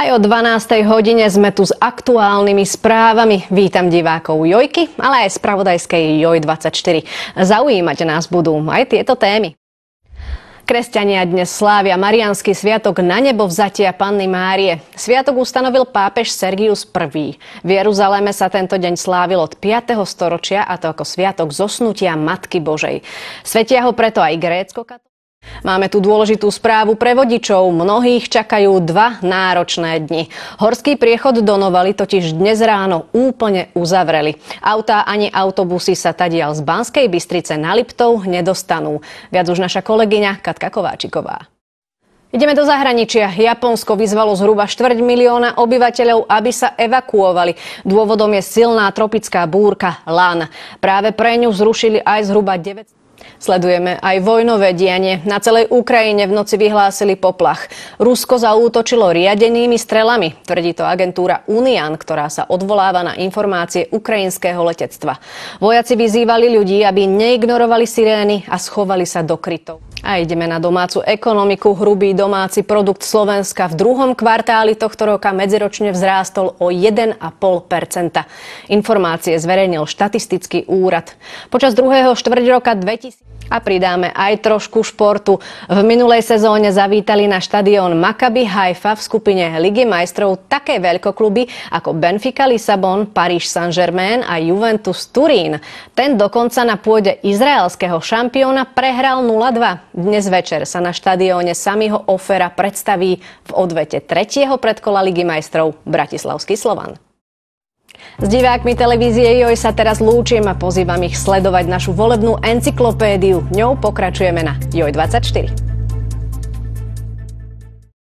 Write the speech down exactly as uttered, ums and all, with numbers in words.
Aj o dvanástej hodine sme tu s aktuálnymi správami. Vítam divákov Jojky, ale aj spravodajskej Joj dvadsaťštyri. Zaujímať nás budú aj tieto témy. Kresťania dnes slávia mariánsky sviatok na nebo vzatia Panny Márie. Sviatok ustanovil pápež Sergius I. V Jeruzaleme sa tento deň slávil od piateho storočia, a to ako sviatok zosnutia Matky Božej. Svetia ho preto aj grécko-katolíci. Máme tu dôležitú správu pre vodičov. Mnohých čakajú dva náročné dni. Horský priechod do Novaly totiž dnes ráno úplne uzavreli. Autá ani autobusy sa tadiaľ z Banskej Bystrice na Liptov nedostanú. Viac už naša kolegyňa Katka Kováčiková. Ideme do zahraničia. Japonsko vyzvalo zhruba štvrť milióna obyvateľov, aby sa evakuovali. Dôvodom je silná tropická búrka Lan. Práve pre ňu zrušili aj zhruba deväťsto. Sledujeme aj vojnové dianie. Na celej Ukrajine v noci vyhlásili poplach. Rusko zaútočilo riadenými strelami, tvrdí to agentúra Unian, ktorá sa odvoláva na informácie ukrajinského letectva. Vojaci vyzývali ľudí, aby neignorovali sirény a schovali sa do krytov. A ideme na domácu ekonomiku. Hrubý domáci produkt Slovenska v druhom kvartáli tohto roka medziročne vzrástol o jeden a pol percenta. Informácie zverejnil štatistický úrad. Počas druhého štvrť roka dvetisíc. A pridáme aj trošku športu. V minulej sezóne zavítali na štadión Maccabi Haifa v skupine Ligy majstrov také veľkokluby ako Benfica Lisabon, Paris Saint-Germain a Juventus Turín. Ten dokonca na pôde izraelského šampióna prehral nula dva. Dnes večer sa na štadióne Samiho Ofera predstaví v odvete tretieho predkola Ligy majstrov bratislavský Slovan. S divákmi televízie Joj sa teraz lúčim a pozývam ich sledovať našu volebnú encyklopédiu. Ňou pokračujeme na Joj dvadsaťštyri.